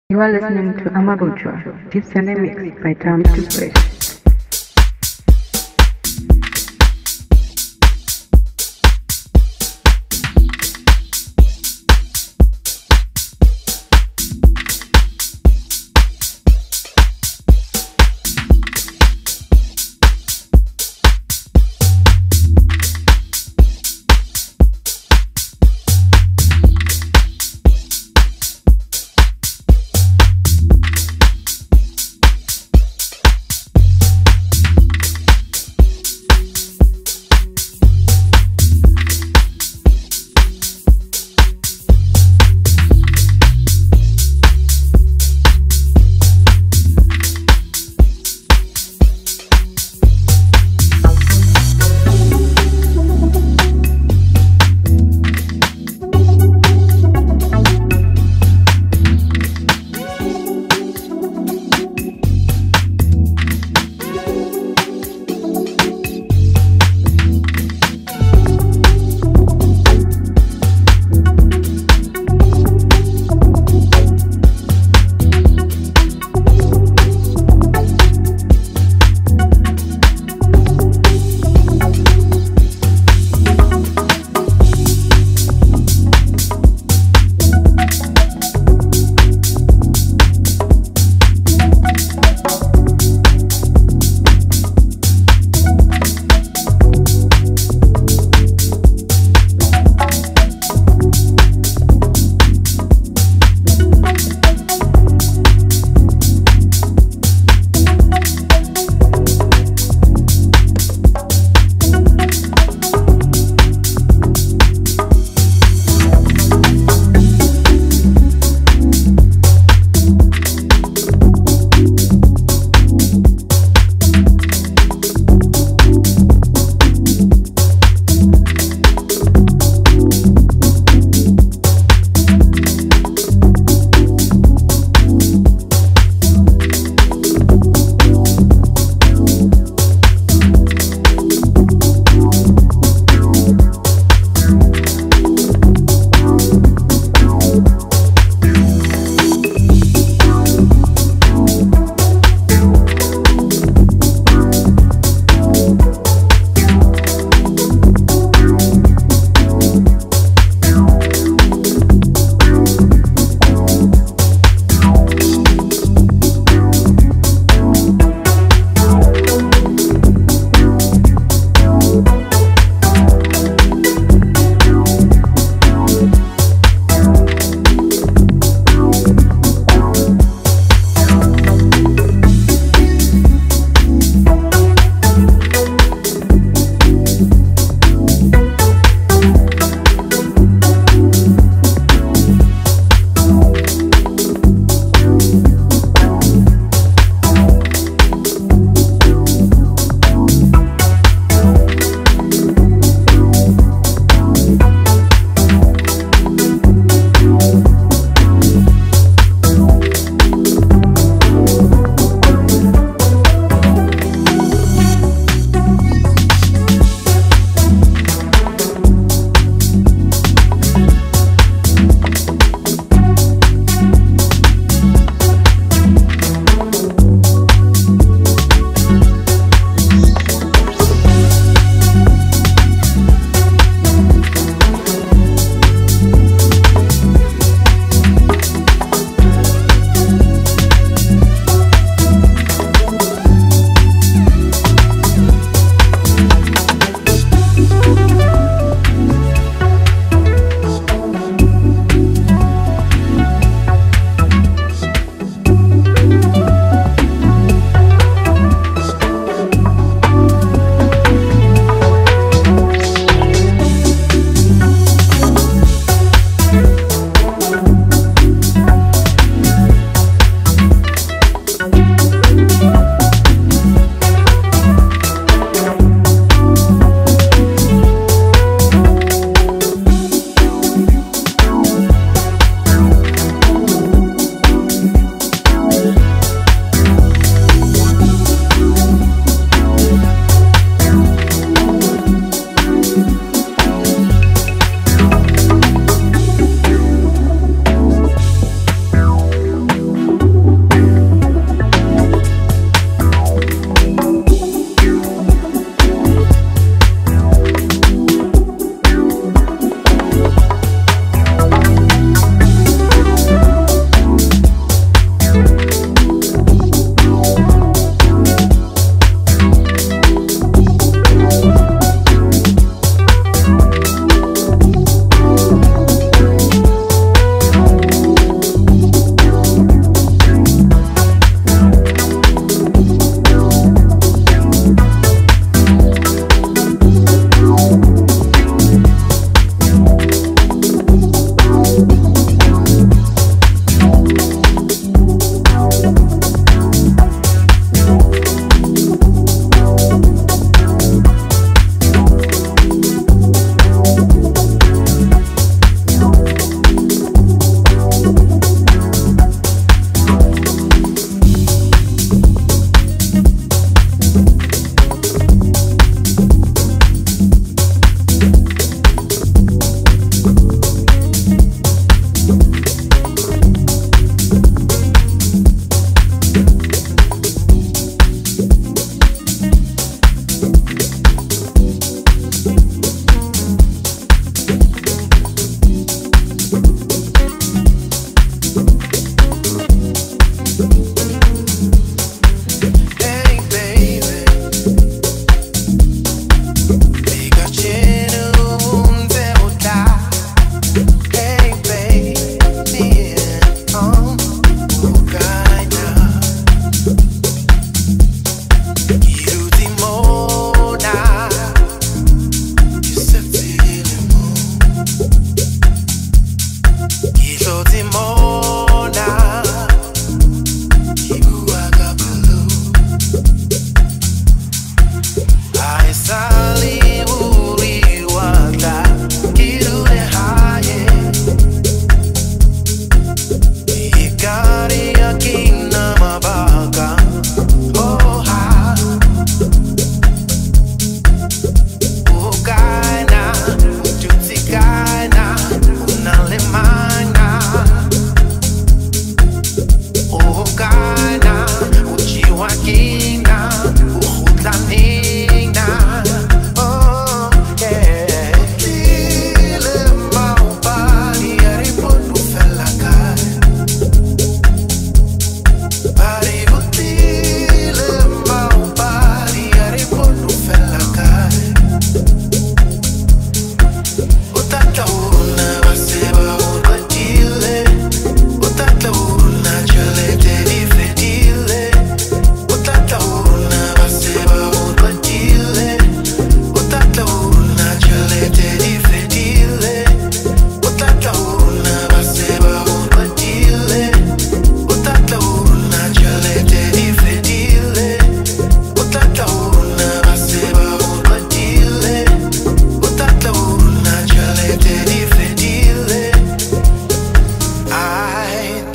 You are listening to Amabucho, Deep Sunday Mix by Tom Toothbrush.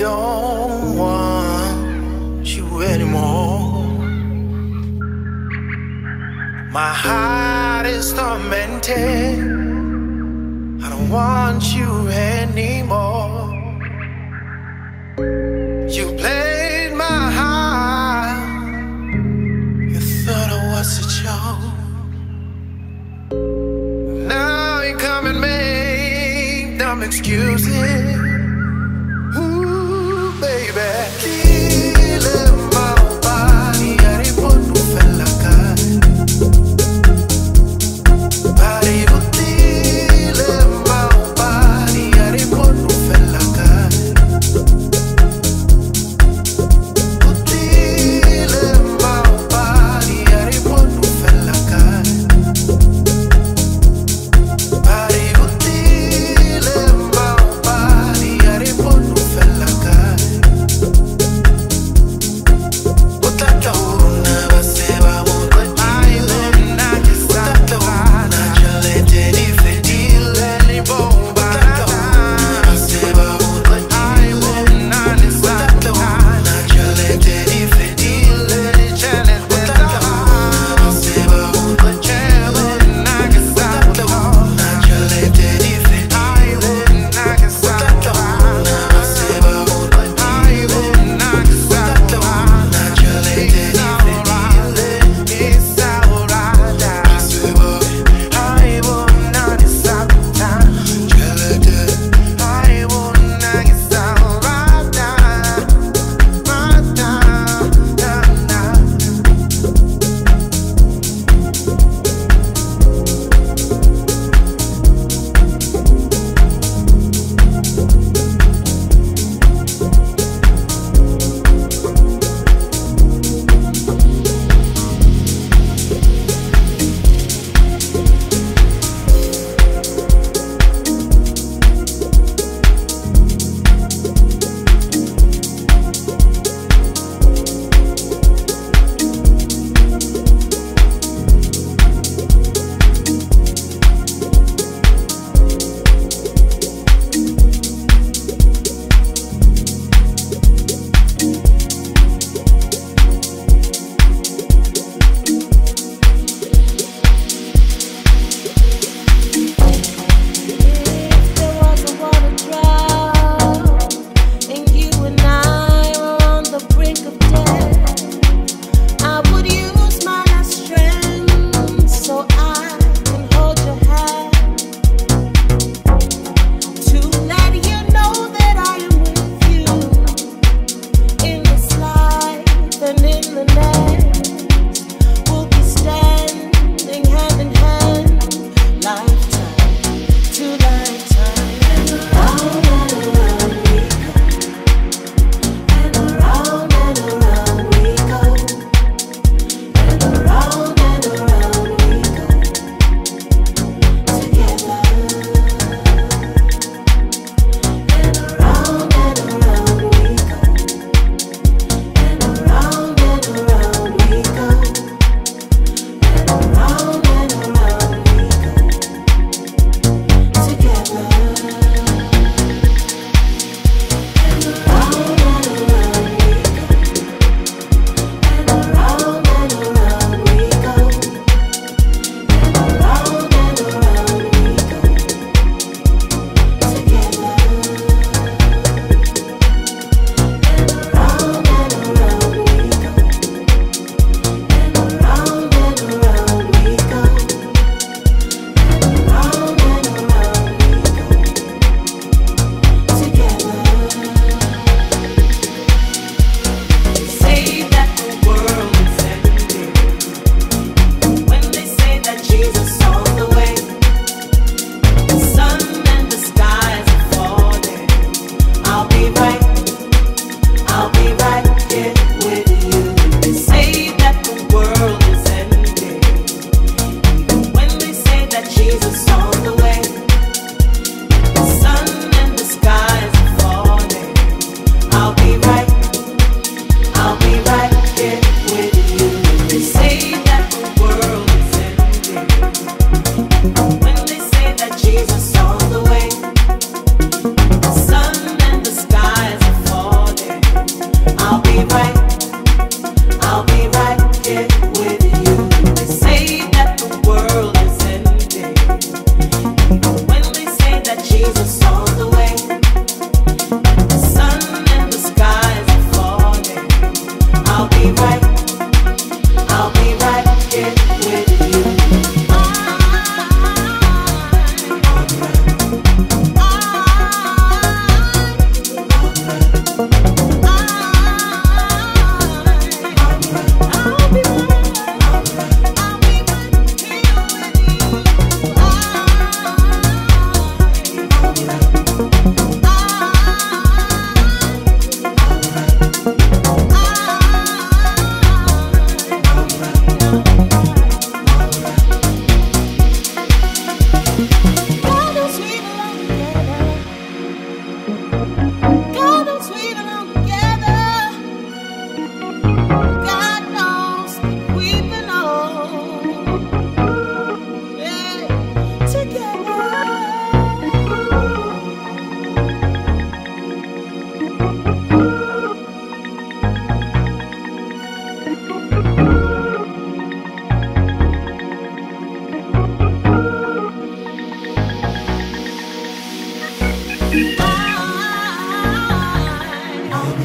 don't want you anymore. My heart is tormented. I don't want you anymore. You played my heart. You thought I was a joke. Now you come and make dumb excuses. Ooh, baby. Dile mal y haré por tu fe la cara. Paribu, dile mal y haré por tu fe la cara. Dile mal y haré por tu fe la cara. Paribu, dile mal.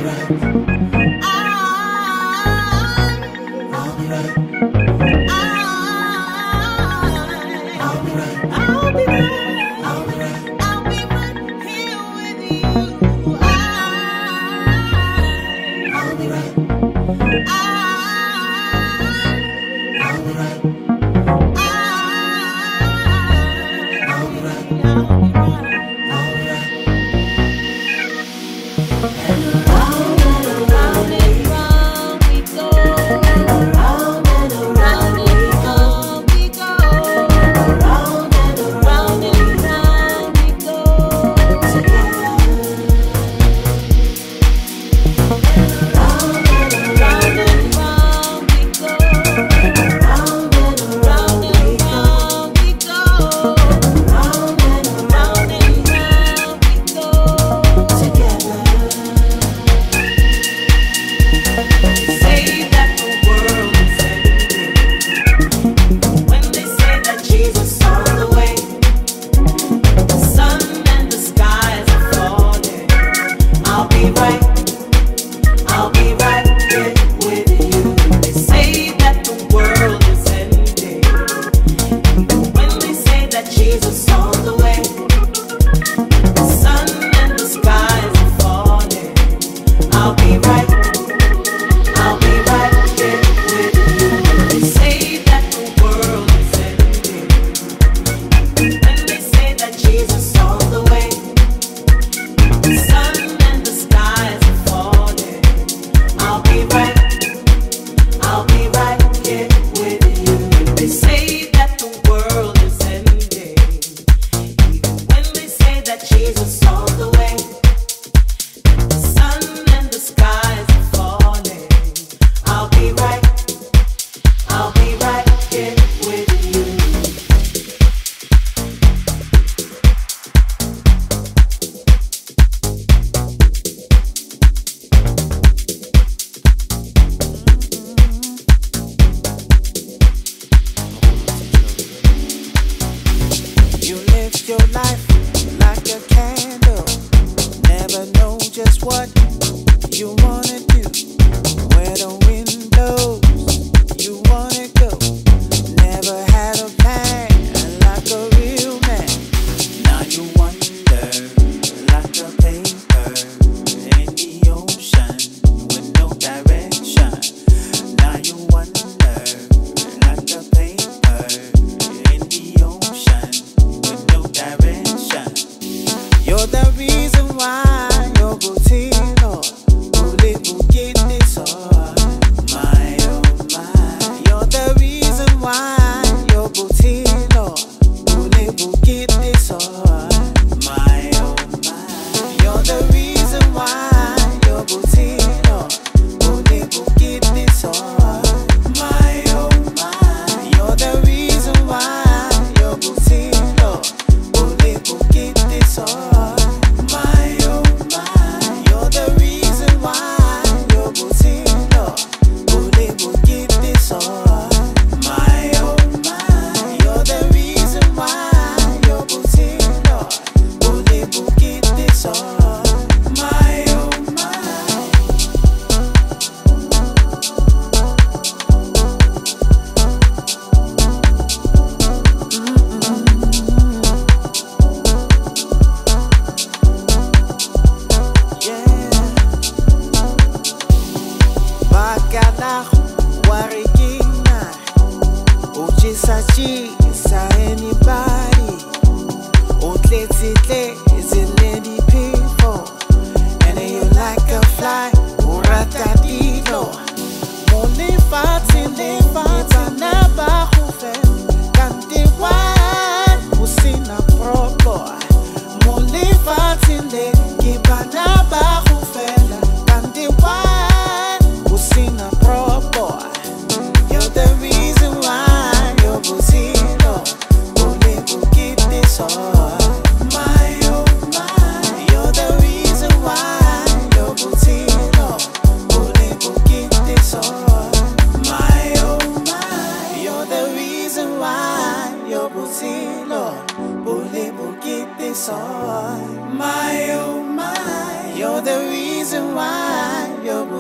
You're the reason why your boutique, oh,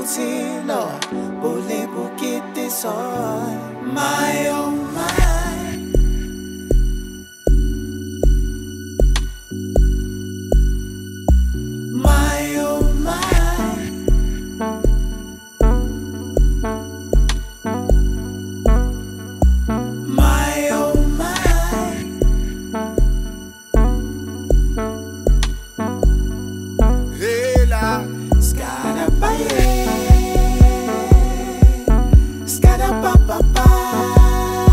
booty, Lord. Bole bukete soy. My oh my. My oh my. My oh my. Lela Scada baye Scada pa pa pa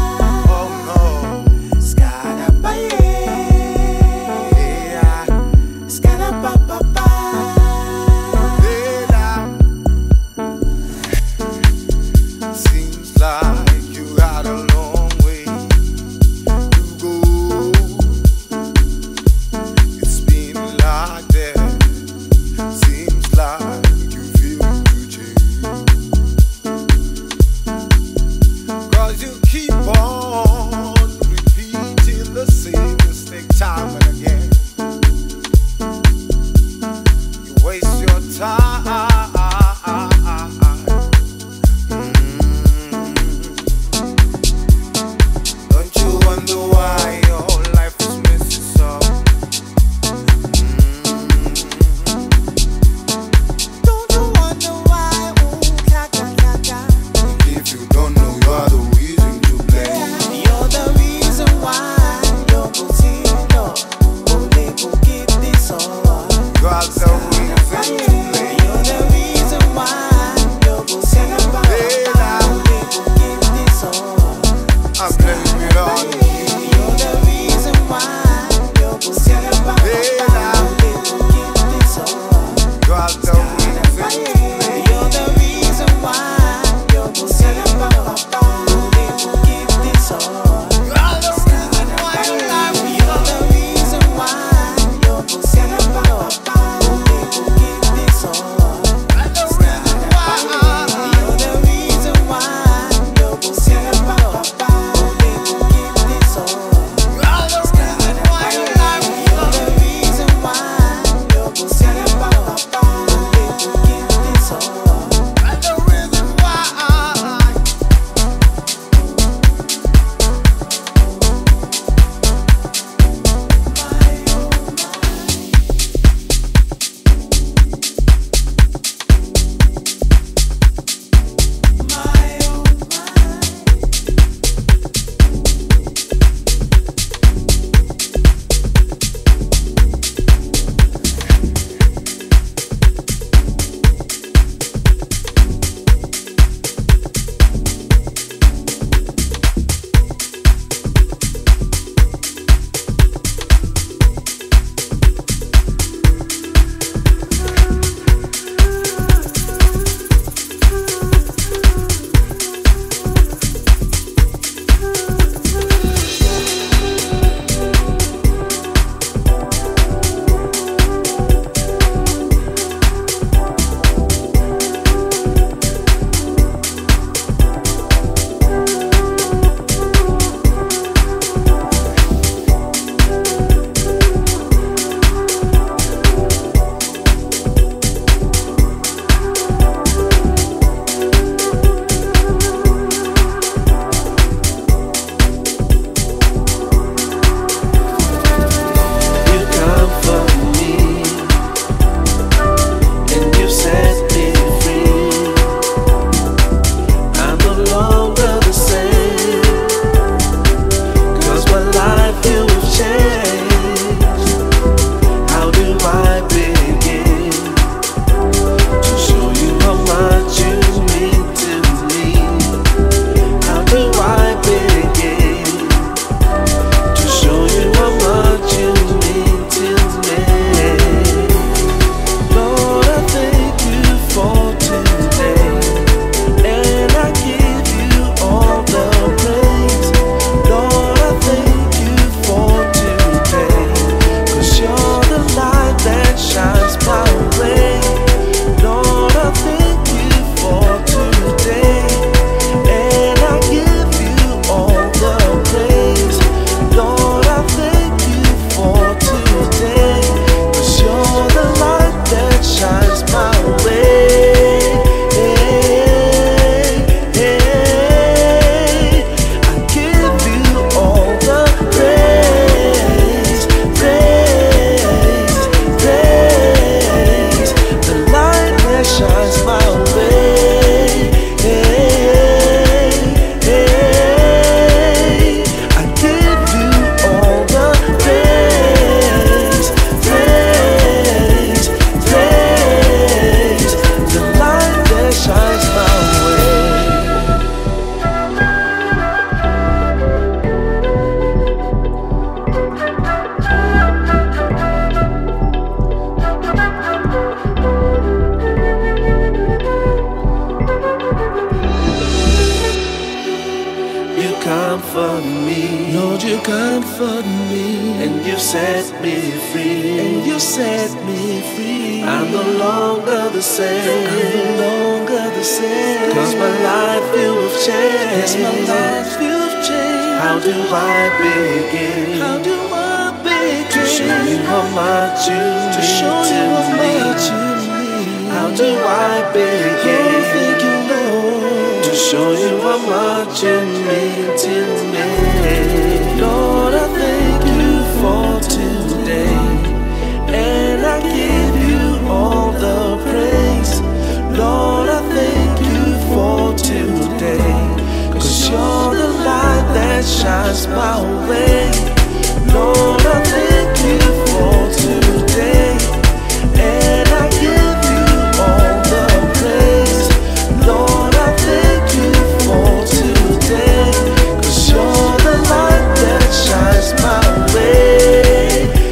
comfort me, and you set me free, and you set me free. I'm no longer the same, I'm no longer the same. 'Cause my life you have changed, yes, my life you have changed. How do I begin? How do I begin to show you how much you mean to me? How do I begin? Oh, thank you, Lord, to show you how much you mean to me. Lord, I thank you for today, and I give you all the praise. Lord, I thank you for today, 'cause you're the light that shines my way. Lord, I thank you for today, and I give you all the praise. Lord, I thank you for today, 'cause you're the light that shines my way.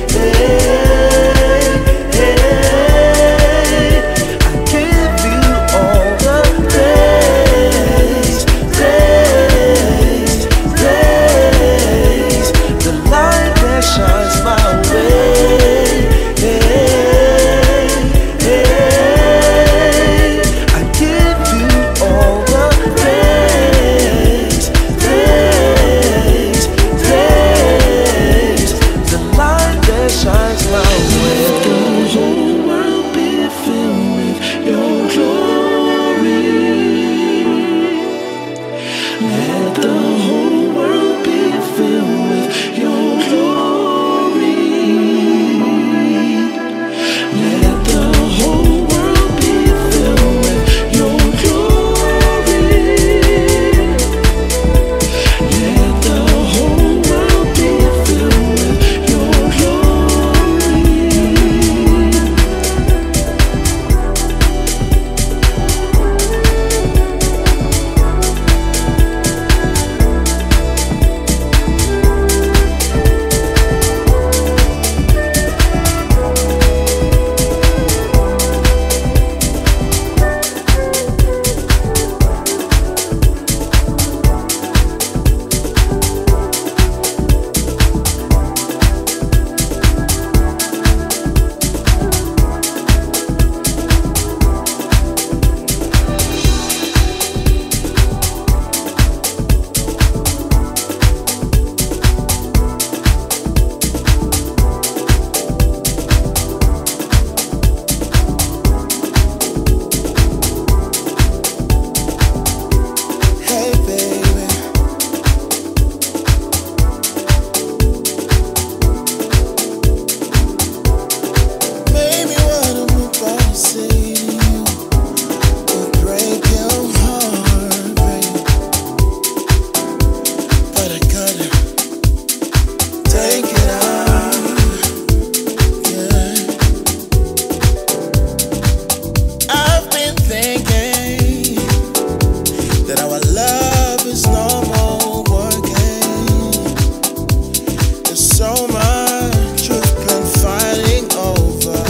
Hey, hey, I give you all the praise, praise, praise, the light that shines my way. Hey, hey, I give you all the praise, praise, praise, the light that shines my way. The whole world be filled with your glory. Let the whole world be filled with your glory. Let the whole world be filled with your glory. Let the whole world be filled with your glory. Hey baby, maybe what I'm about to say to you will break your heart, baby, but I gotta take it out, yeah. I've been thinking that our love is no more working. There's so much we've been fighting over.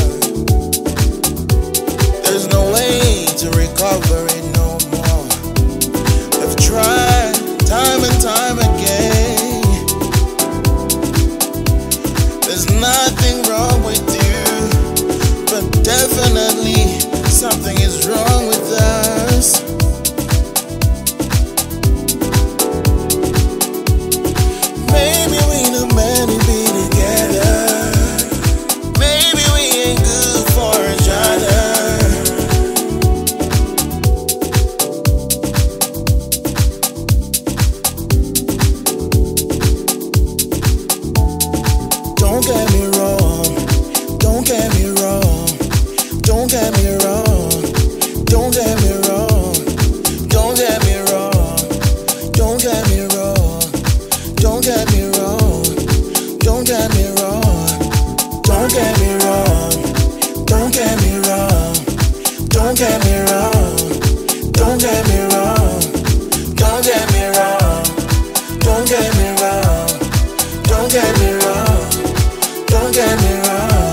There's no way to recover it no more. We've tried time and time again. There's nothing wrong with you, but definitely something is wrong with us. Maybe we not meant to be together. Maybe we ain't good for each other. Don't get me wrong. Don't get me wrong. Don't get me wrong. Don't get me wrong. Don't get me wrong. Don't get me wrong. Don't get me wrong. Don't get me wrong. Don't get me wrong. Don't get me wrong. Don't get me wrong. Don't get me wrong. Don't get me wrong. Don't get me wrong. Don't get me wrong. Don't get me wrong.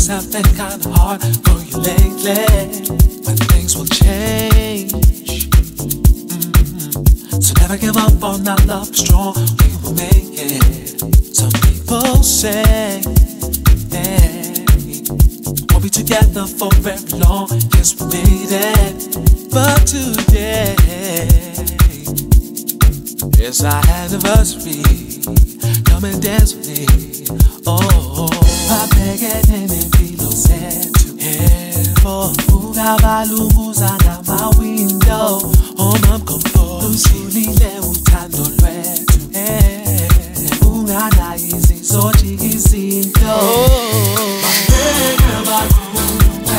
myself been kinda hard for you lately, but things will change. So never give up on our love, strong, we will make it. Some people say, hey, we'll be together for very long, yes we made it. But today is our anniversary, come and dance with me. Oh, babhekelele impilo zethu, yebo ungabalunguza ngama-window. Oh mam comfort, usulile uthando lwethu, unganayo izizojika izinto. Babheke bakhulume,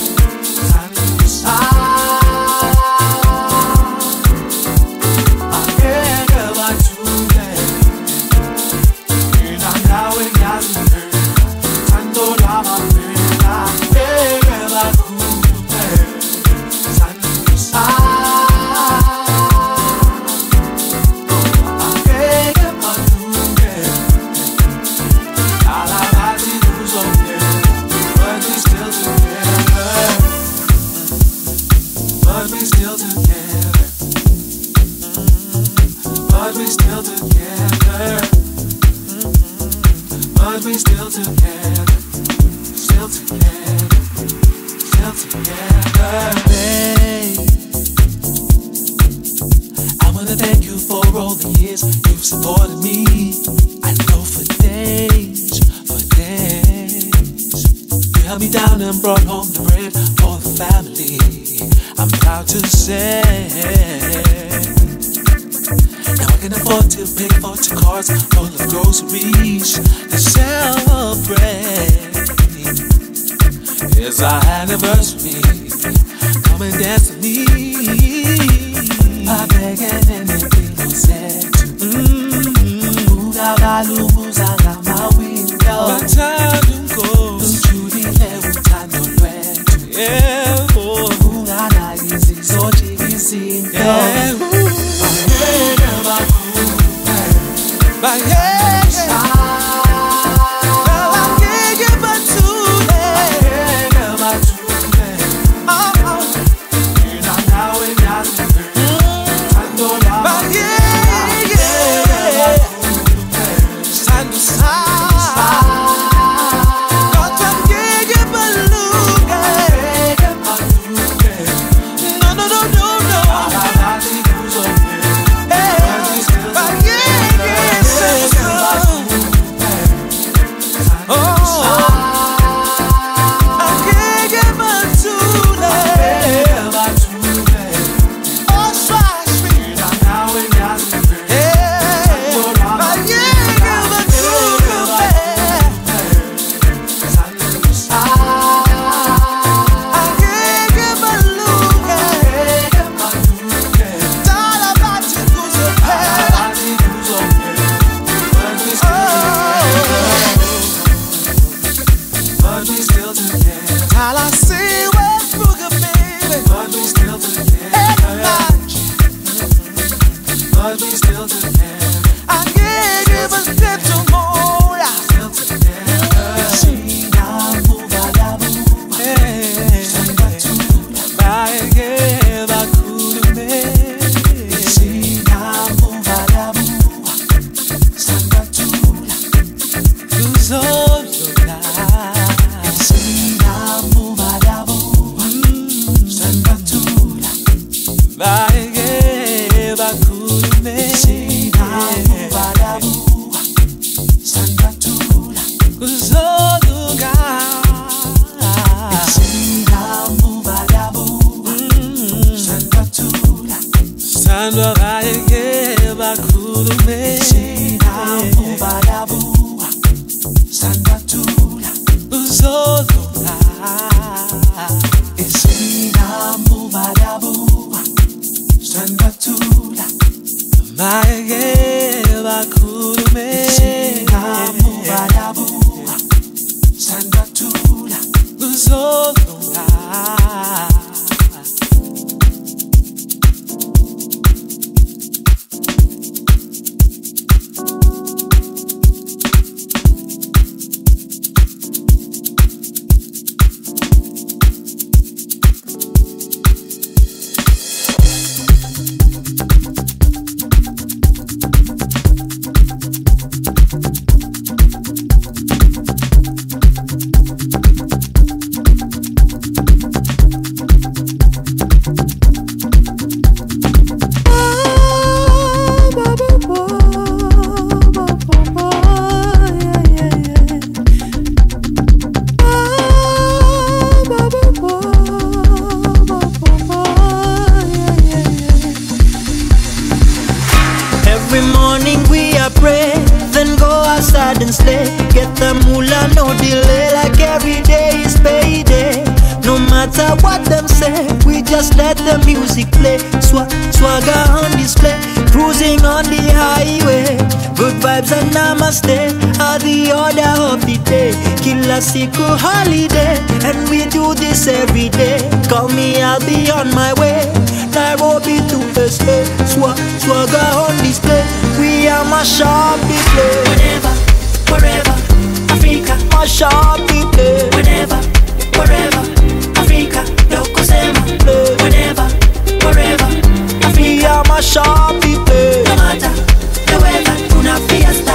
brought home the bread for the family. I'm proud to say, now I can afford to pay for 2 cars full of groceries to celebrate. It's our anniversary, come and dance with me. Babhekelele impilo zethu, ungabalunguza ngama-window. Bathanda unkosi, unganayo izizojika izinto. And slay, get the moolah, no delay. Like every day is payday. No matter what them say, we just let the music play. Swagger on display, cruising on the highway. Good vibes and namaste are the order of the day. Kila siku holiday, and we do this every day. Call me, I'll be on my way. Nairobi to SA, swagger on display. We are my shop play. Whenever, wherever, Africa, my shop play. Whenever, wherever, Africa, Doko Sema. Whenever, wherever, Africa, we are my shop play. No matter the weather, tuna fiesta.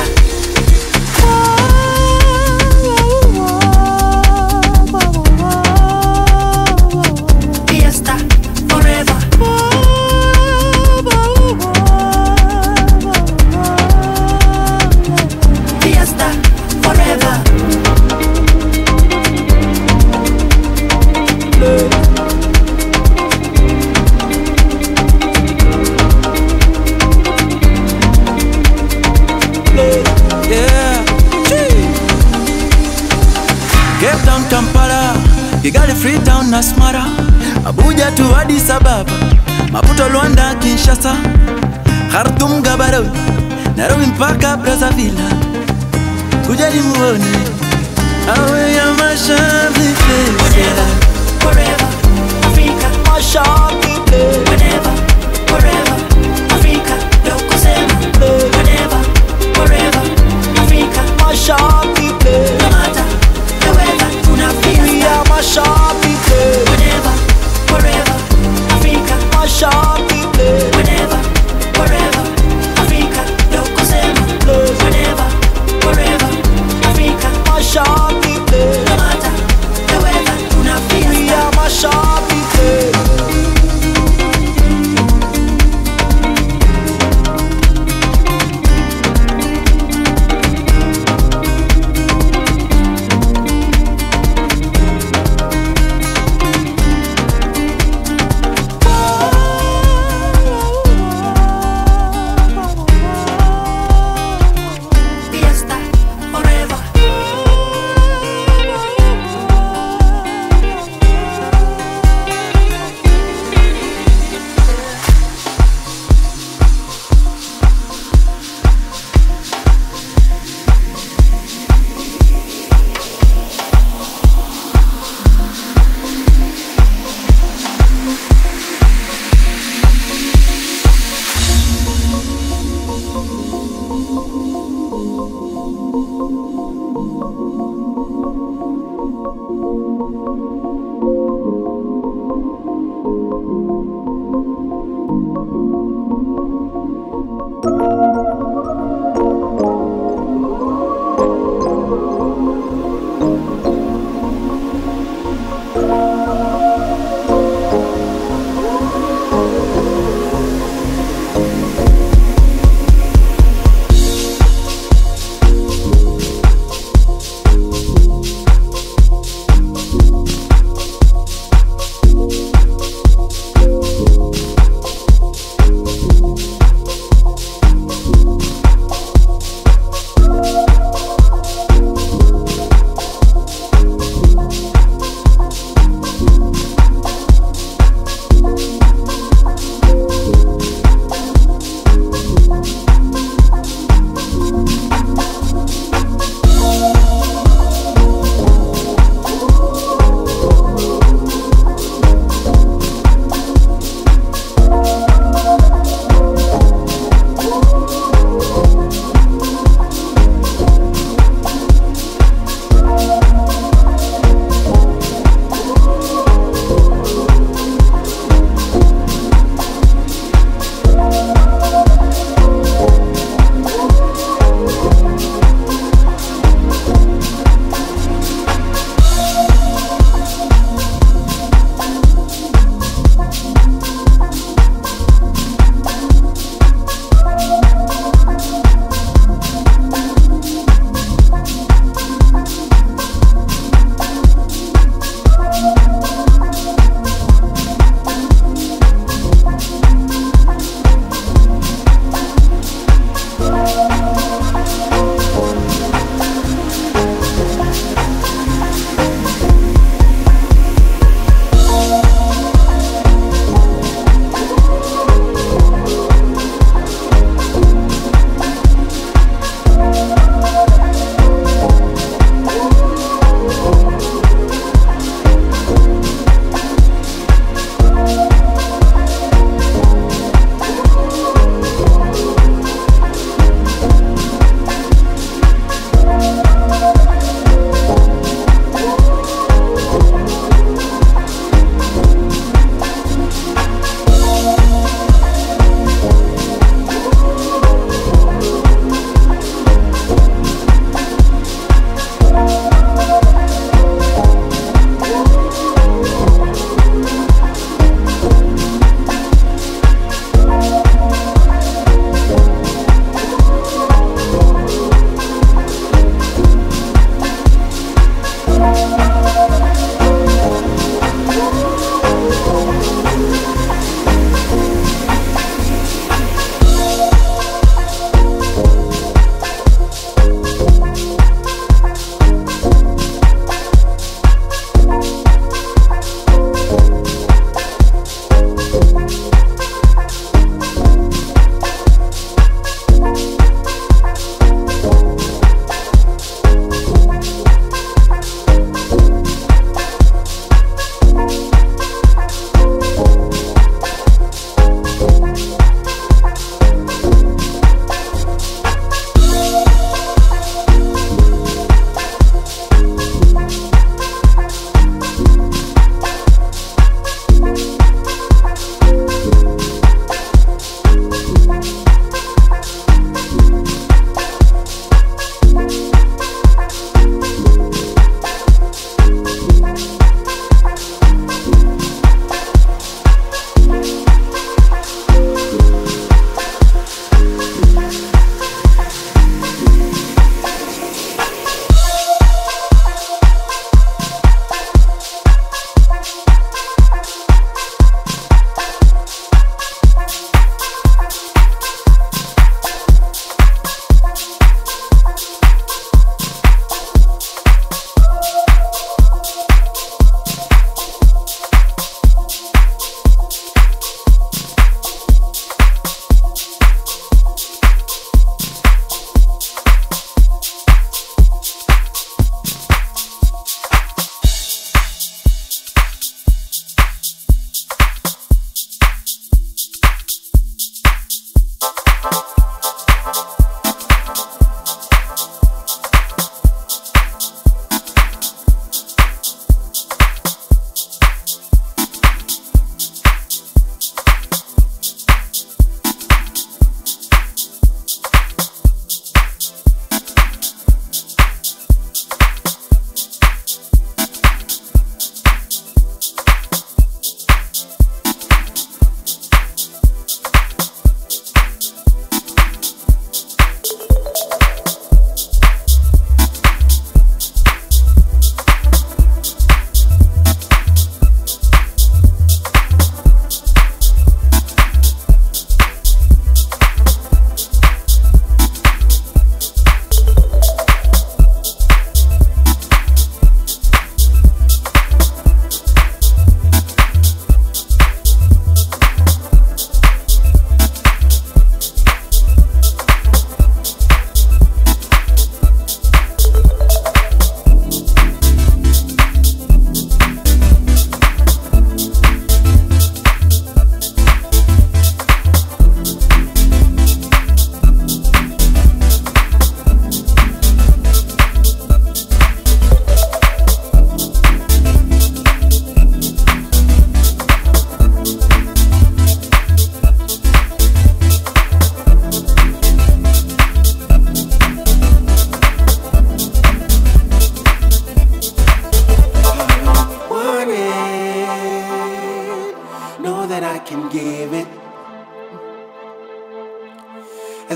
Fiesta, forever. Fiesta, forever. Yeah. Cape Town, Kampala, Kigali, Freetown na Asmara, Abuja to Addis Ababa, Maputo, Luanda, Kinshasa, Khartoum, Gaborone, Nairobi mpaka Brazzaville. Kujeni muone awe ya mashabi place. Whenever, wherever, Africa, My shop play. whenever, wherever, Africa, Doko Sema. Whenever, wherever, Africa, My shop play. no matter the weather, tuna We fiesta. are my shop play. Whenever, wherever, Africa, My shop play. whenever, wherever, Africa, Doko Sema. Whenever, wherever, Africa, My shop play. no matter the weather, tuna We fiesta. are my shop play. Fiesta, forever.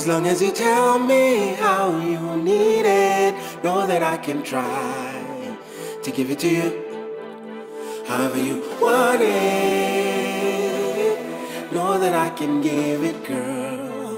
As long as you tell me how you need it, know that I can try to give it to you however you want it. Know that I can give it, girl.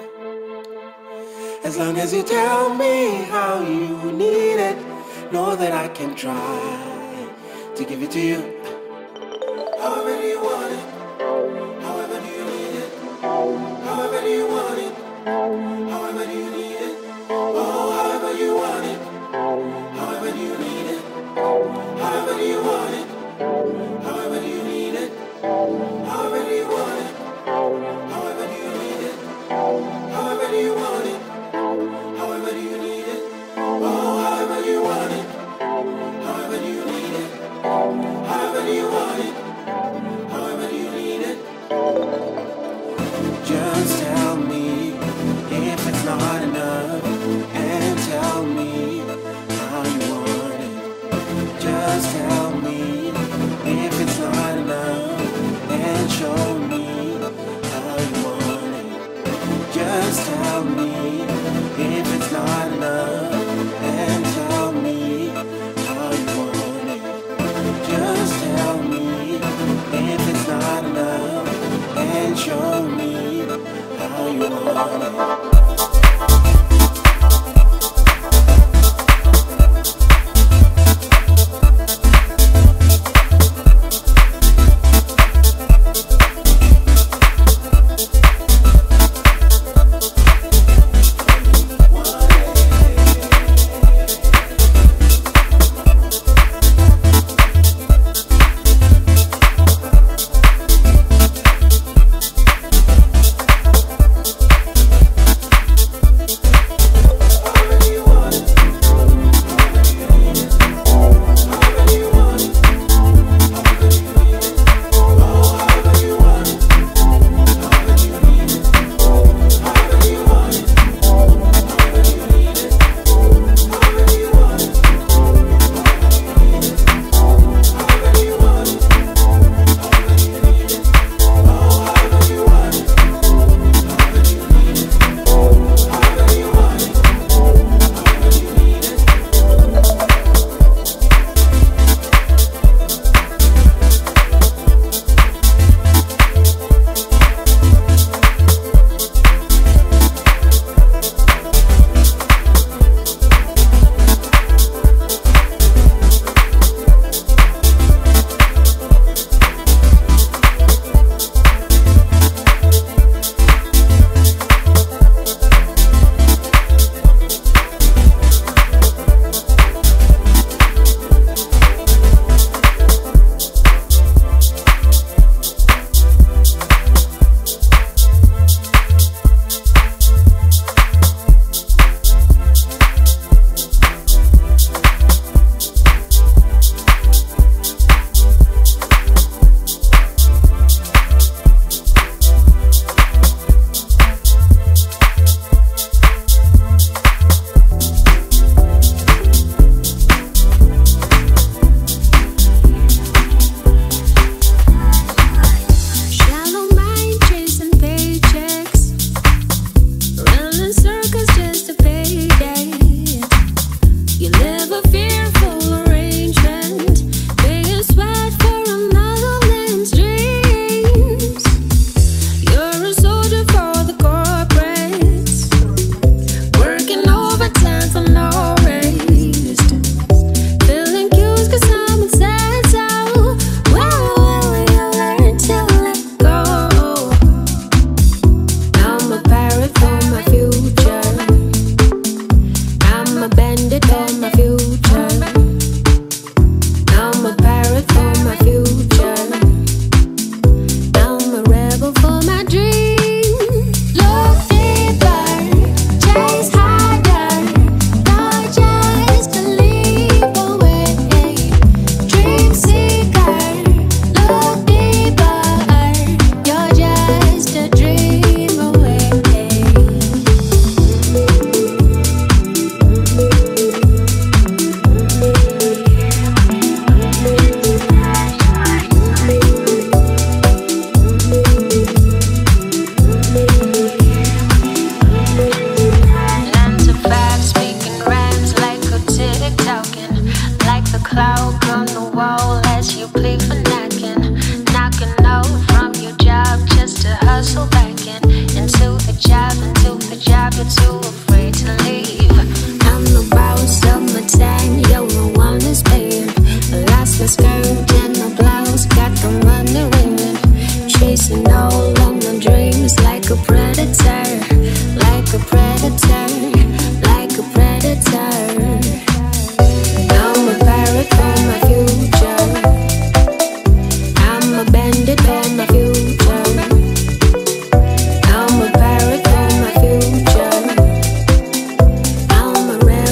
As long as you tell me how you need it, know that I can try to give it to you however do you want it, however do you need it, however do you want it, however do you need it, oh however you want it, however do you need it, however do you want it, however do you need it, however do you want it, however do you need it, however do you want it, however do you need it, oh however do you want it, however do you need it, however do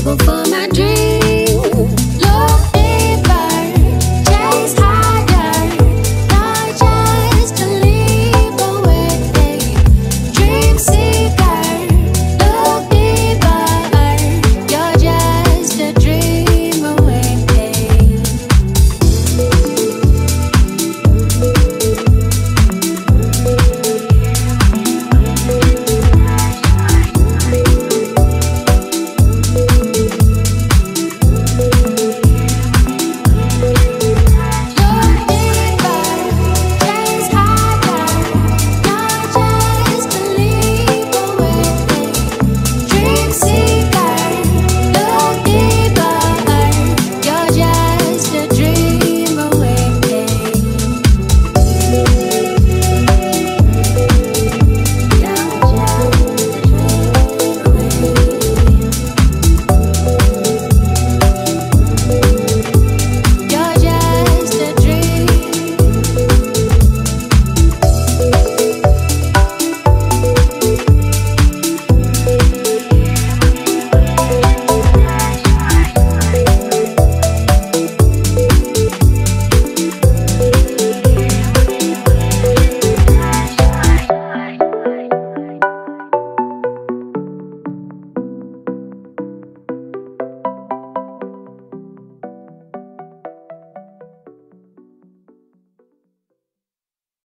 struggle for my dreams.